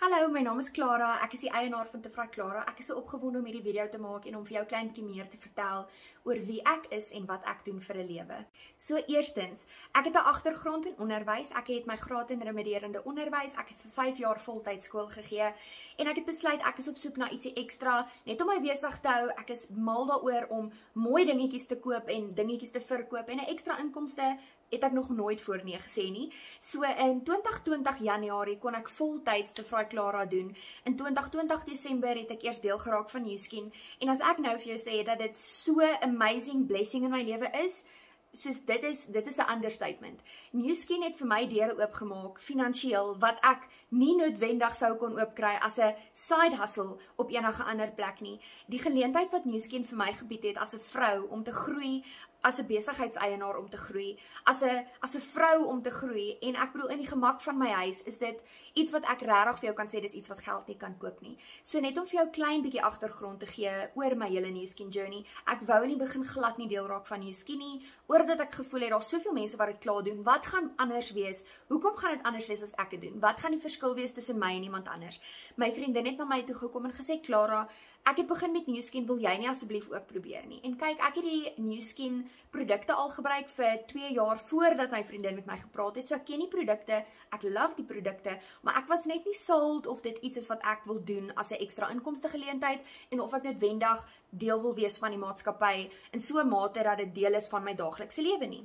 Hallo, my naam is Clara, ek is die eienaar van Te Vry Clara. Ek is so opgewonde om hierdie video te maak en om vir jou klein bietjie meer te vertel oor wie ek is en wat ek doen vir 'n lewe. So eerstens, ek het 'n agtergrond in onderwys. Ek het my graad in remediërende onderwys. Ek het vir 5 jaar voltyds skool gegee en ek het besluit ek is op soek na ietsie ekstra net om my besig te hou. Ek is mal daaroor om mooi dingetjies te koop en dingetjies te verkoop en 'n ekstra inkomste het ek nog nooit voorheen gesê nie. So in 2020 Januarie kon ek voltyds Te Vry Clara doen. In 2020 Desember het ek eers deel geraak van Nu-Skin. En as ek nou vir jou sê dat dit so amazing blessing in my lewe is, soos dit is 'n understatement. Nu-Skin het vir my deure oopgemaak finansiëel wat ek nie noodwendig sou kon oopkry as 'n side hustle op enige ander plek nie. Die geleentheid wat Nu-Skin vir my gebied het as 'n vrou om te groei, as 'n besigheidseienaar om te groei, as 'n vrou om te groei, en ek bedoel in die gemak van my huis, is dit iets wat ek regtig vir jou kan sê, dis iets wat geld nie kan koop nie. So net om vir jou klein bietjie agtergrond te gee oor my hele Nu-Skin journey. Ek wou in die begin glad nie deel raak van Nu-Skin nie, oordat ek gevoel het daar's soveel mense wat dit klaar doen. Wat gaan anders wees? Hoekom gaan dit anders wees as ek dit doen? Wat gaan die verskil wees tussen my en iemand anders? My vriendin het na my toe gekom en gesê, Clara, ek het begin met Nu-Skin, wil jy nie asseblief ook probeer nie? En kyk, ek het die Nu-Skin produkte al gebruik vir 2 jaar voordat my vriendin met my gepraat het. So ek ken die produkte, ek love die produkte, maar ek was net nie sold of dit iets is wat ek wil doen as 'n ekstra inkomste geleentheid en of ek noodwendig deel wil wees van die maatskappy in so 'n mate dat dit deel is van my daaglikse lewe nie.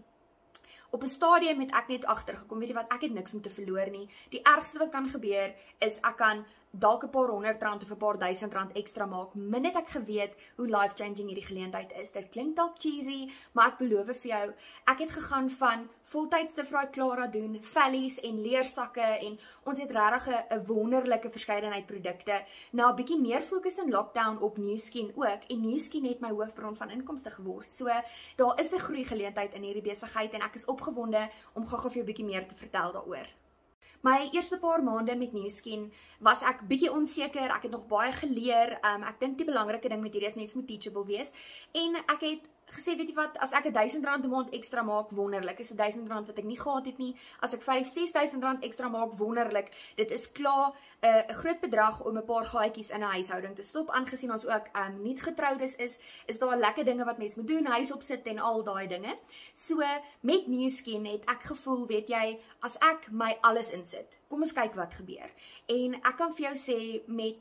Op 'n stadium het ek net agtergekom, weet jy wat, ek het niks om te verloor nie. Die ergste wat kan gebeur is ek kan dalk 'n paar R100 of 'n paar R1000 ekstra maak. Min het ek geweet hoe life-changing hierdie geleentheid is. Dit klink dalk cheesy, maar ek beloof vir jou, ek het gegaan van voltyds Te Vry Clara doen, vellies en leersakke en ons het regtig 'n wonderlike verskeidenheid produkte. Nou 'n bietjie meer fokus in lockdown op Nu-Skin ook, en Nu-Skin het my hoofbron van inkomste geword. So daar is 'n groei geleentheid in hierdie besigheid en ek is opgewonde om gou-gou vir jou 'n bietjie meer te vertel daaroor. My eerste paar maande met Nu-Skin was ek bietjie onseker, ek het nog baie geleer. Ek dink die belangrike ding met hierdie is mense moet teachable wees. En ek het gesê, weet jy wat, as ek R1000 'n maand ekstra maak, wonderlik. Is R1000 wat ek nie gehad het nie. As ek R5.000-6.000 ekstra maak, wonderlik. Dit is klaar 'n groot bedrag om 'n paar gaatjies in 'n huishouding te stop. Aangesien ons ook nie getroudes is daar lekker dinge wat mens moet doen, huis opsit en al daai dinge. So met Nu-Skin het ek gevoel, weet jy, as ek my alles insit, kom ons kyk wat gebeur. En ek kan vir jou sê, met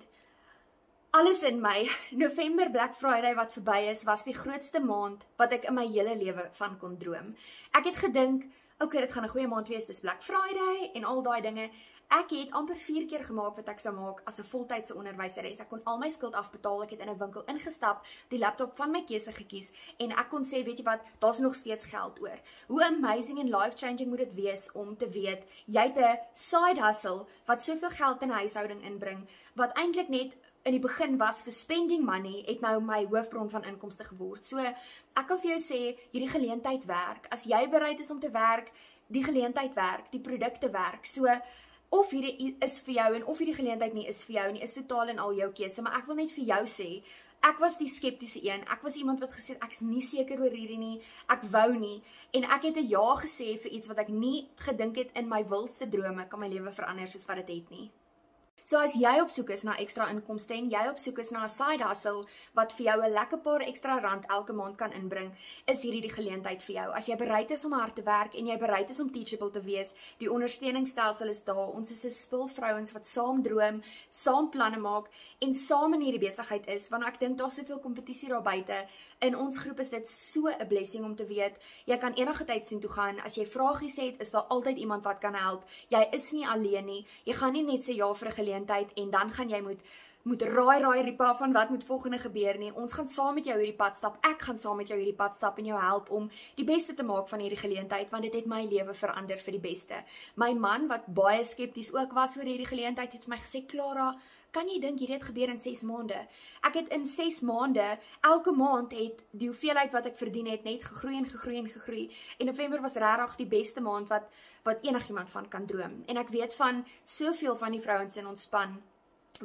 alles in my, November Black Friday wat verby is, was die grootste maand wat ek in my hele lewe van kon droom. Ek het gedink, okay, dit gaan 'n goeie maand wees, dis Black Friday en al daai dinge. Ek het amper 4 keer gemaak wat ek sou maak as 'n voltydse onderwyseres. Ek kon al my skuld afbetaal, ek het in 'n winkel ingestap, die laptop van my keuse gekies en ek kon sê, weet jy wat, daar's nog steeds geld oor. Hoe amazing en life-changing moet dit wees om te weet, jy het 'n side hustle wat soveel geld in 'n huishouding inbring, wat eintlik net in die begin was vir spending money, het nou my hoofbron van inkomste geword. So, ek kan vir jou sê, hierdie geleentheid werk. As jy bereid is om te werk, die geleentheid werk, die produkte werk. So, of hierdie is vir jou en of hierdie geleentheid nie is vir jou nie, is totaal en al jou keuse. Maar ek wil net vir jou sê, ek was die skeptiese een. Ek was iemand wat gesê het, ek is nie seker oor hierdie nie, ek wou nie. En ek het 'n ja gesê vir iets wat ek nie gedink het in my wildste drome kan my lewe verander soos wat dit het nie. So as jy op soek is na ekstra inkomste en jy op soek is na 'n side hustle wat vir jou 'n lekker paar ekstra rand elke maand kan inbring, is hierdie die geleentheid vir jou. As jy bereid is om hard te werk en jy bereid is om teachable te wees, die ondersteuningsstelsel is daar. Ons is 'n spul vrouens wat saam droom, saam planne maak en saam in hierdie besigheid is, want ek dink daar's soveel kompetisie daar buite. In ons groep is dit so 'n blessing om te weet, jy kan enige tyd sien toe gaan. As jy vragies het, is daar altyd iemand wat kan help. Jy is nie alleen nie. Jy gaan nie net sê ja vir 'n geleentheid en dan gaan jy moet raai ripa van wat moet volgende gebeur nie. Ons gaan saam met jou hierdie pad stap. Ek gaan saam met jou hierdie pad stap en jou help om die beste te maak van hierdie geleentheid, want dit het my lewe verander vir die beste. My man, wat baie skepties ook was oor hierdie geleentheid, het vir my gesê, Clara, kan jy dink hierdie het gebeur in 6 maande? Ek het in 6 maande, elke maand het die hoeveelheid wat ek verdien het net gegroei en gegroei en gegroei. En November was regtig die beste maand wat enigiemand van kan droom. En ek weet van soveel van die vrouens in ons span wat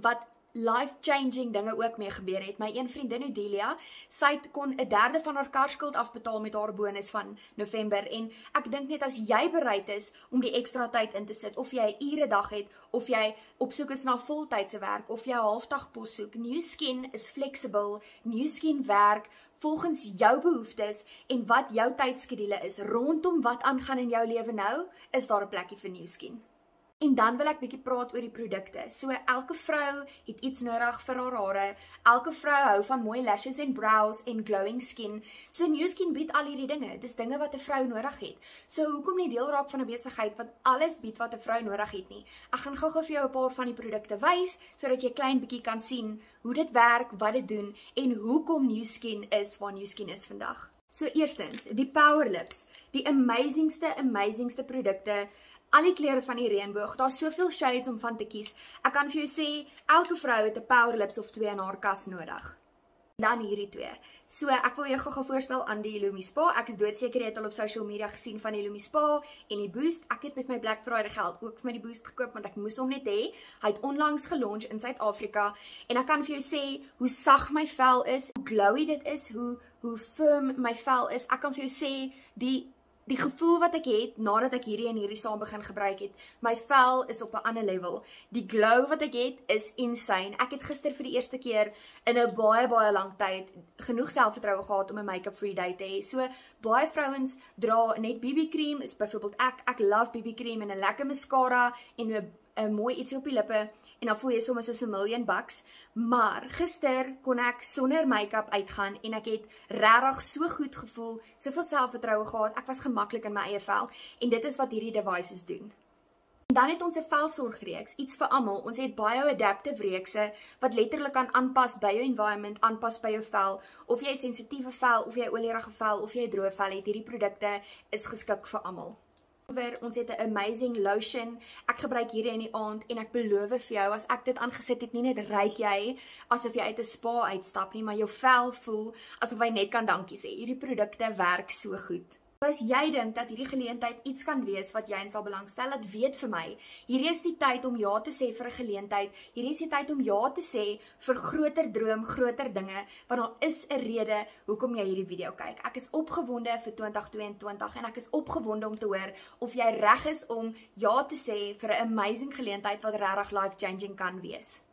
life-changing dinge ook mee gebeur het. My een vriendin Odelia, sy kon 1/3 van haar karskuld afbetaal met haar bonus van November en ek dink net as jy bereid is om die ekstra tyd in te sit, of jy 'n ure dag het, of jy op soek is na voltydse werk, of jy halfdagpos soek, Nu Skin is flexible, Nu Skin werk volgens jou behoeftes en wat jou tydskedule is, rondom wat aangaan in jou lewe nou, is daar 'n plekkie vir Nu Skin. En dan wil ek bietjie praat oor die produkte. So elke vrou het iets nodig vir haar hare. Elke vrou hou van mooi lashes en brows en glowing skin. So Nu Skin bied al hierdie dinge. Dis dinge wat 'n vrou nodig het. So hoekom nie deel raak van 'n besigheid wat alles bied wat 'n vrou nodig het nie? Ek gaan gou-gou vir jou 'n paar van die produkte wys sodat jy klein bietjie kan sien hoe dit werk, wat dit doen en hoekom Nu Skin is waar Nu Skin is vandag. So eerstens, die Power Lips, die amazingste produkte. Al die kleure van die reënboog, daar's soveel shades om van te kies. Ek kan vir jou sê, elke vrou het 'n Power Lips of 2 in haar kas nodig. Dan hierdie 2. So ek wil jou gou voorstel aan die Illumi Spa. Ek is doodseker jy het al op social media gesien van die Illumi Spa en die Boost. Ek het met my Black Friday geld ook vir my die Boost gekoop want ek moes hom net hê. Hy het onlangs gelunch in Suid-Afrika en ek kan vir jou sê hoe sag my vel is, hoe glowy dit is, hoe firm my vel is. Ek kan vir jou sê die gevoel wat ek het nadat ek hierdie saam begin gebruik het, my vel is op 'n ander level. Die glow wat ek het is insane. Ek het gister vir die eerste keer in 'n baie lang tyd genoeg selfvertroue gehad om 'n make-up free day te hê. So baie vrouens dra net BB-cream, is byvoorbeeld ek love BB-cream en 'n lekker mascara en 'n mooi ietsie op die lippe. En dan voel jy soms soos $1 million. Maar gister kon ek sonder make-up uitgaan en ek het regtig so goed gevoel, soveel selfvertroue gehad, ek was gemaklik in my eie vel en dit is wat hierdie devices doen. En dan het ons 'n velsorgreeks, iets vir almal. Ons het bio-adaptive reekse wat letterlik kan aanpas by jou environment, aanpas by jou vel, of jy 'n sensitiewe vel, of jy 'n olierige vel, of jy 'n droë vel het, hierdie produkte is geskik vir almal. Ons het 'n amazing lotion. Ek gebruik hierdie in die aand en ek beloof vir jou, as ek dit aangesit het, nie net ruik jy asof jy uit 'n spa uitstap nie, maar jou vel voel asof hy net kan dankie sê. Hierdie produkte werk so goed. As jy dink dat hierdie geleentheid iets kan wees wat jy in sal belangstel, laat weet vir my. Hierdie is die tyd om ja te sê vir 'n geleentheid. Hierdie is die tyd om ja te sê vir groter droom, groter dinge, want daar is 'n rede hoekom jy hierdie video kyk. Ek is opgewonde vir 2022 en ek is opgewonde om te hoor of jy reg is om ja te sê vir 'n amazing geleentheid wat regtig life-changing kan wees.